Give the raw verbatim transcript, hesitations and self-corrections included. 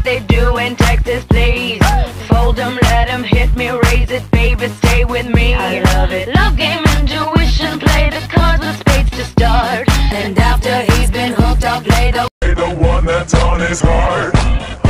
they do in Texas, please. Fold 'em, let 'em hit me, raise it, baby, stay with me. I love it. Love game, intuition, play the cards with spades to start. And after he's been hooked, I'll play the the one that's on his heart.